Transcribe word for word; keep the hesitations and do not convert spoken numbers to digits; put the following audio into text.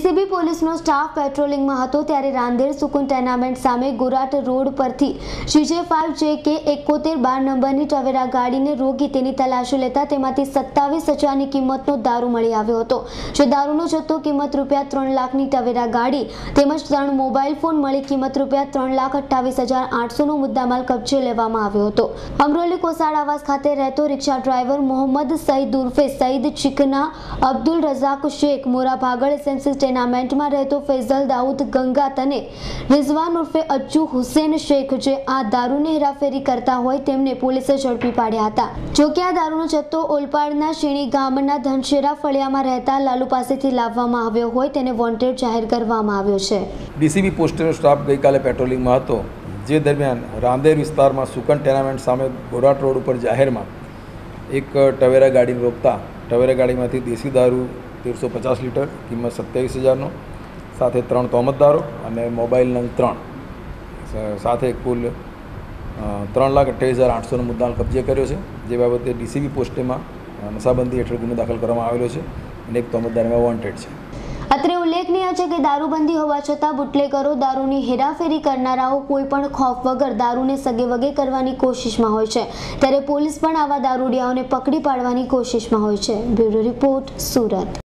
DCB પોલીસનો staff પેટ્રોલિંગમાં હતો ત્યારે રાંદેર સુકુન ટેનામેન્ટ સામે ગોરાટ રોડ પરથી સીજે ફાઇવ જે કે એકોતેર બાર નંબરની ટવેરા ગાડીને રોકી તેની તલાશી લેતા તેમાંથી સત્તાવીસ હજારની કિંમતનો દારૂ મળી આવ્યો હતો। જે દારૂનો જથ્થો કિંમત રૂપિયા ત્રણ લાખની ટવેરા ગાડી તેમજ ત્રણ મોબાઈલ ફોન મળી કિંમત રૂપિયા ત્રણ લાખ અઠ્ઠાવીસ હજાર આઠસોનો મુદ્દામાલ કબજે લેવામાં આવ્યો હતો। અમરોલી કોસાડ આવાસ ખાતે રહેતો રિક્ષા ડ્રાઈવર મોહમ્મદ સઈદ ઉર્ફે સઈદ ચિકના, અબ્દુલ રઝાક શેખ મોરા ભાગળ એસએમસી ટેનામેન્ટમાં રહેતો ફૈઝલ દાઉદ ગંગાત અને રિઝવાન ઉર્ફે અચ્ચુ હુસેન શેખ જે આ દારૂની હેરાફેરી કરતા હોય તેમને પોલીસે ઝડપી પાડ્યા હતા। જો કે આ દારૂનો જથ્થો ઓલપાડના શેણી ગામના ધનશેરા ફળિયામાં રહેતા લાલુ પાસેથી લાવવામાં આવ્યો હોય તેને વોન્ટેડ જાહેર કરવામાં આવ્યો છે। ડીસીબી પોસ્ટનો સ્ટાફ ગઈકાલે પેટ્રોલિંગમાં હતો, જે દરમિયાન રાંદેર વિસ્તારમાં સુકન ટેનામેન્ટ સામે ગોરાટ રોડ ઉપર જાહેરમાં એક ટવેરા ગાડીને રોકતા ટવેરા ગાડીમાંથી દેશી દારૂ તેરસો પચાસ લીટર કિંમત સત્યાવીસ હજારનો સાથે ત્રણ તોમતદારો અને મોબાઈલ નંગ ત્રણ સાથે કુલ ત્રણ લાખ અઠ્યાવીસ હજાર આઠસોનો મુદ્દામાલ કબજે કર્યો છે। જે બાબતે ડીસીબી પોસ્ટેમાં નશાબંધી હેઠળ ગુનો દાખલ કરવામાં આવેલો છે અને એક તોમતદારમાં વોન્ટેડ છે। અત્રે ઉલ્લેખનીય છે કે દારૂબંધી હોવા છતાં બુટલેગરો દારૂની હેરાફેરી કરનારાઓ કોઈ પણ ખોફ વગર દારૂને સગે વગે કરવાની કોશિશમાં હોય છે, ત્યારે પોલીસ પણ આવા દારૂડિયાઓને પકડી પાડવાની કોશિશમાં હોય છે। Bureau report, Surat.